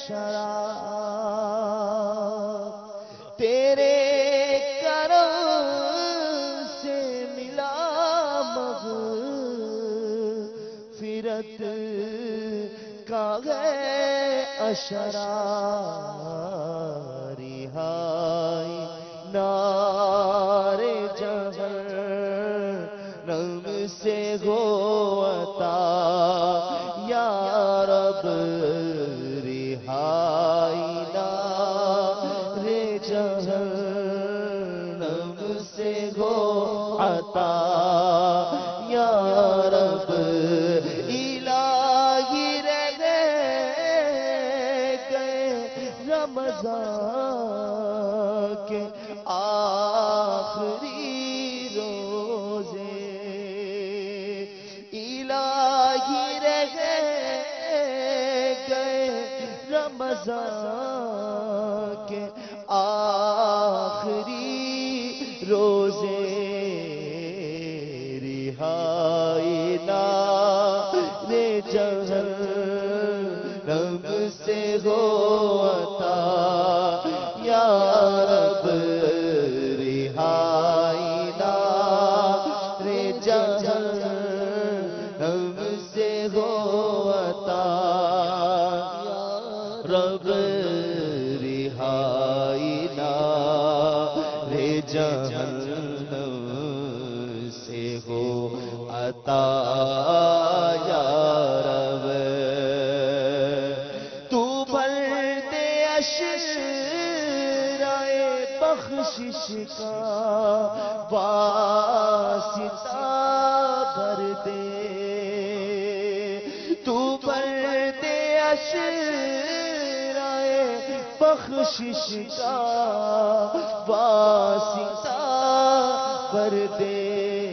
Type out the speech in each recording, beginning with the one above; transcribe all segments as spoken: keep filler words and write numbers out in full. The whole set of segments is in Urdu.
شراب تیرے کرم سے ملا مغفرت کا ہے اشرار رہائی نار جہنم سے ہو عطا یا رب رہائی نار جہنم سے ہو عطا یا رب الہی رہ گئے رمضان کے آخری روزے الہی رہ گئے رمضان کے آخری روزے رہائی نار جہنم سے ہو عطا یا رب رہائی نار جہنم سے ہو عطا یا رب رہائی نار جہنم سے ہو عطا یا رب تو بھر دے اشرائے بخشش کا واسطہ بھر دے تو بھر دے اشرائے بخشش کا واسطہ بھر دے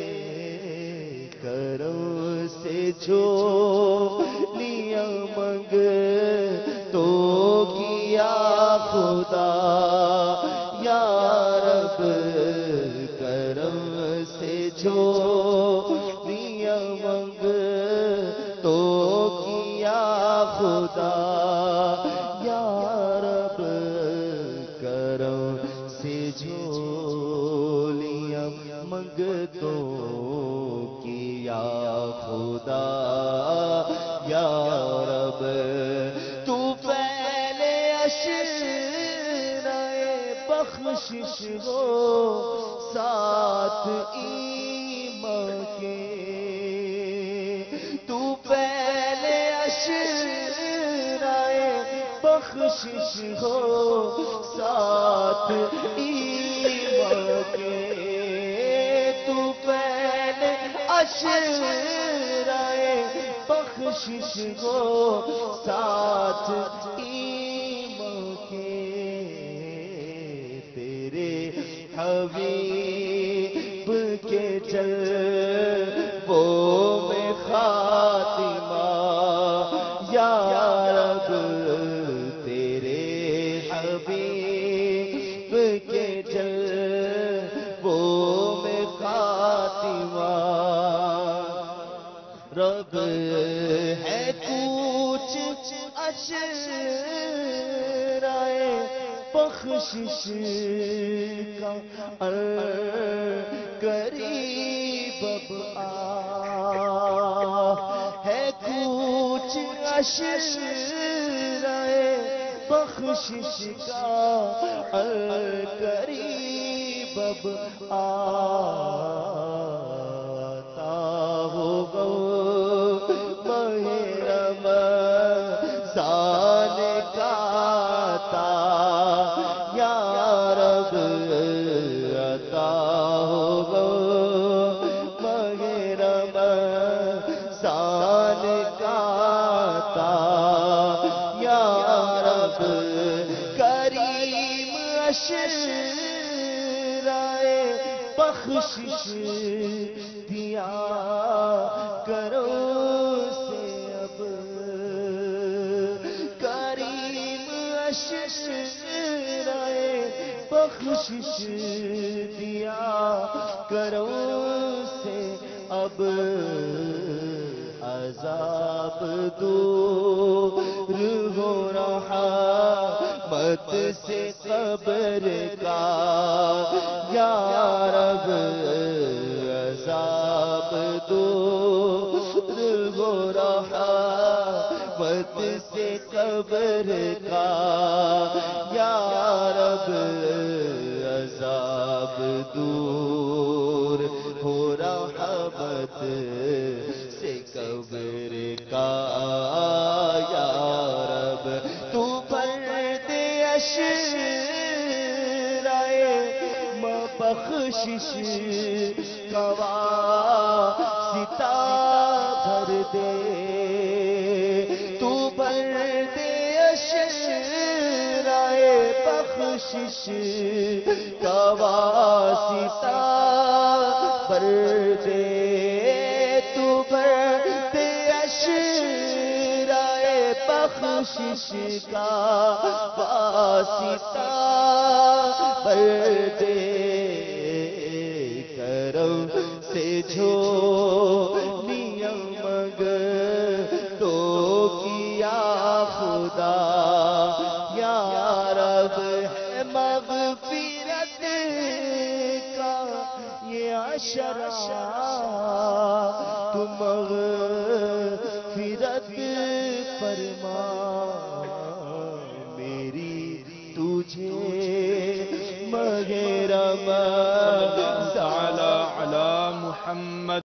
کرم سے جو لیا منگ تو کیا خدا یا رب کرم سے جو لیا منگ تو کیا خدا یا رب کرم سے جو لیا منگ تو کیا خدا یا رب تو پہلے اشرائے بخشش ہو ساتھ ایمان کے تو پہلے اشرائے بخشش ہو ساتھ ایمان کے تو پہلے اشرائے بخشش ہو ساتھ ایمان کے تیرے حبیب کے جلووں میں خاتمہ یا رب تیرے حبیب کے جلووں میں خاتمہ رب ہے کچھ اشرائے بخشش کا قریب اب آ ہے کچھ اشرائے بخشش کا قریب اب آتا ہوگا رمضان کا عطا یا رب عطا ہوگا ماہ رمضان کا عطا یا رب کریم اشرائے بخشش دیا کرو بخشش دیا کرو سے اب از عذاب دور ہو رہا مت سے قبر کا یا رب عذاب دور ہو رہا مت سے قبر کا یا رب عذاب دور ہو رہا مت سے قبر کا یا رب تو بخشش کا واسطہ بھر دے تو بھر دے اشرائے بخشش کا واسطہ بھر دے تو بھر دے اشرائے بخشش کا واسطہ بھر دے سے جھولیاں مگر تو کیا خدا یا رب ہے مغفرت کا یہ عشرہ تو مغفرت فرما میری تجھے مغرب تعالی علی محمد